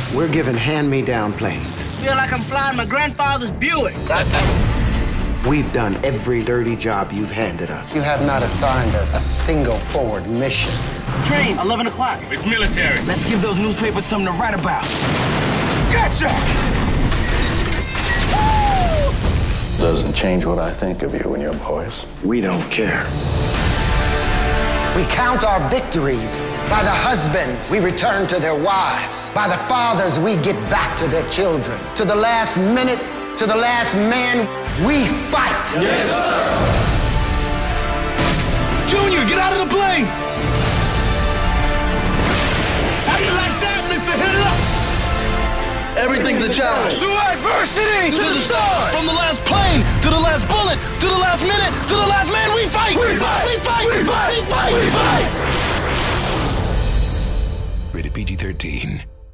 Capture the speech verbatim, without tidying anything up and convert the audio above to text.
We're given hand-me-down planes. Feel like I'm flying my grandfather's Buick. We've done every dirty job you've handed us. You have not assigned us a single forward mission. Train, eleven o'clock. It's military. Let's give those newspapers something to write about. Gotcha! Doesn't change what I think of you and your boys. We don't care. We count our victories by the husbands we return to their wives, by the fathers we get back to their children. To the last minute, to the last man, we fight. Yes, sir. Junior, get out of the plane! How you like that, Mister Hitler? Everything's a challenge. To adversity! To the stars! From the last plane, to the last bullet, to the last minute, to the last man, we fight! We fight! We fight! We fight! We fight! We fight! Rated P G thirteen.